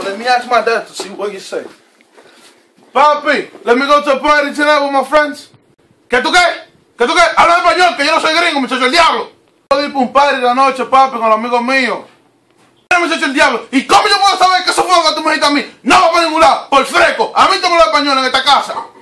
Well, let me ask my dad to see what you say. Papi, let me go to a party tonight with my friends. ¿Qué tú qué? ¿Qué tú qué? Habla español, que yo no soy gringo, muchacho el diablo. Voy a ir para un party la noche, papi, con los amigos míos. Muchacho el diablo. ¿Y cómo yo puedo saber que eso fue lo que tú me dijiste a mí? No va para ningún lado, por freco. A mí te me lo español en esta casa.